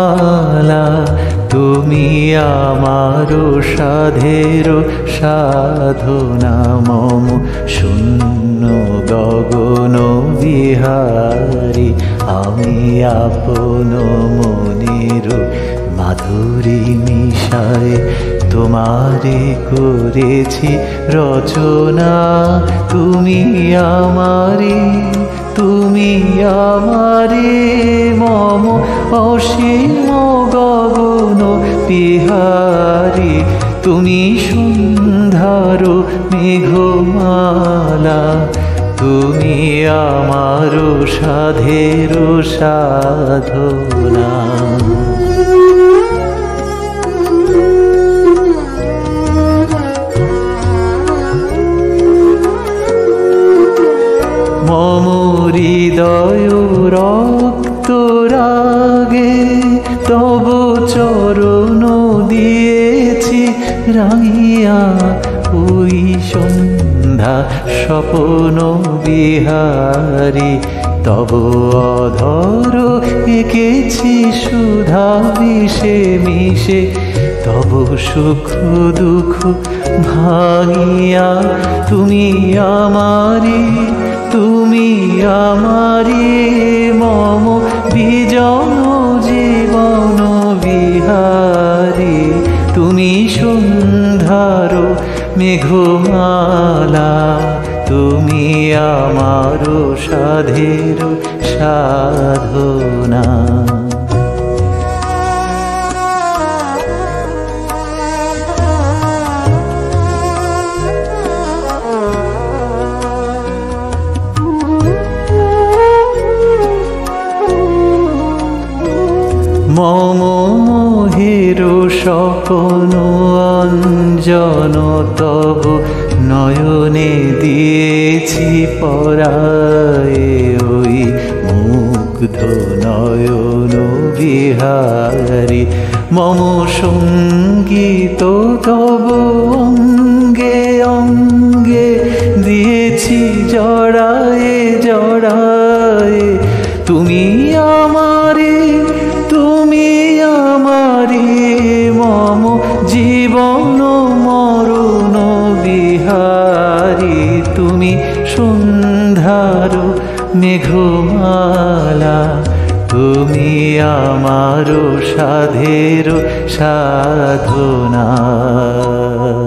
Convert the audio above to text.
মেঘমালা তুমি আমারো সাধের সাধনা মম শূন্য গগন বিহারী আমি আপন মনের মাধুরী মিশায় তোমারে করেছি রচনা তুমি আমারে মম অসীম গগন বিহারী তুমি সুন্দর মেঘমালা তুমি আমারো সাধের সাধনা। মম হৃদয় রক্ত রাগে তব চরণ দিয়েছি রাঙিয়া ওই সন্ধ্যা স্বপ্ন বিহারী তব অধর এঁকেছি সুধা মিশে মিশে তব সুখ দুঃখ ভাঙিয়া তুমি আমারি মম বিজন জীবন বিহারী তুমি সুন্দর মেঘমালা তুমি আমারো সাধের সাধনা। মম মোহের স্বপ্ন অঞ্জন তব নয়নে দিয়েছি পরায় ওই মুগ্ধ নয়ন বিহারী মম সঙ্গীত তব অঙ্গে অঙ্গে দিয়েছি জড়ায়ে জড়ায়ে তুমি আমারে মম জীবন মরণ বিহারী তুমি সুন্দর মেঘমালা তুমি আমারো সাধের সাধনা।